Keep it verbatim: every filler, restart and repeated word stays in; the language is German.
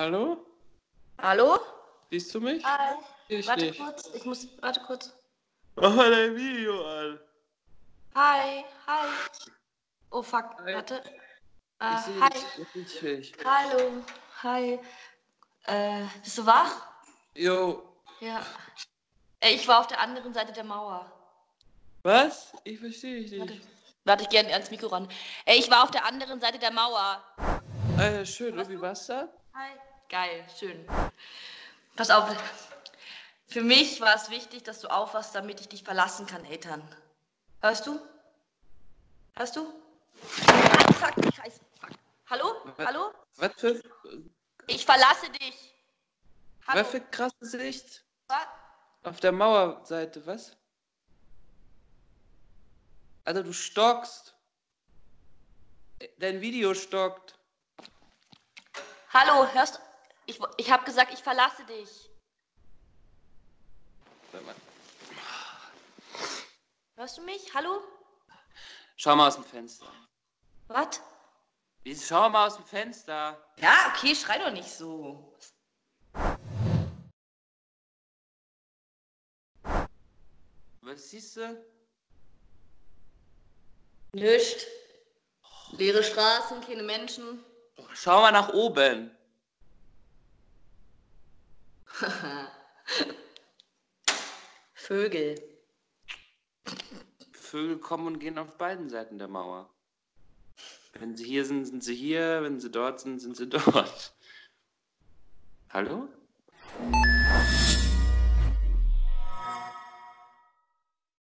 Hallo? Hallo? Siehst du mich? Hi. Ich Warte nicht. kurz, ich muss, warte kurz. Mach mal dein Video an. Hi, hi. Oh fuck, Hi. warte. Ich Äh, sehe hi. dich nicht. Hallo, hi. Äh, bist du wach? Jo. Ja. Ey, ich war auf der anderen Seite der Mauer. Was? Ich verstehe dich Warte, nicht. warte, ich gehe ans Mikro ran. Ey, ich war auf der anderen Seite der Mauer. Äh, schön. Hörst Und wie du? war's da? Hi. Geil, schön. Pass auf. Für mich war es wichtig, dass du aufwachst, damit ich dich verlassen kann, Ethan. Hörst du? Hörst du? Ah, fuck, scheiße. Fuck. Hallo? Was, Hallo? was für, Ich verlasse dich. Hallo? was für krasse Sicht? Was? Auf der Mauerseite, was? Alter, du stockst. Dein Video stockt. Hallo, hörst du? Ich, ich habe gesagt, ich verlasse dich. Warte mal. Hörst du mich? Hallo? Schau mal aus dem Fenster. Was? Wie, schau mal aus dem Fenster. Ja, okay, schrei doch nicht so. Was siehst du? Nischt. Leere Straßen, keine Menschen. Schau mal nach oben. Vögel. Vögel kommen und gehen auf beiden Seiten der Mauer. Wenn sie hier sind, sind sie hier. Wenn sie dort sind, sind sie dort. Hallo?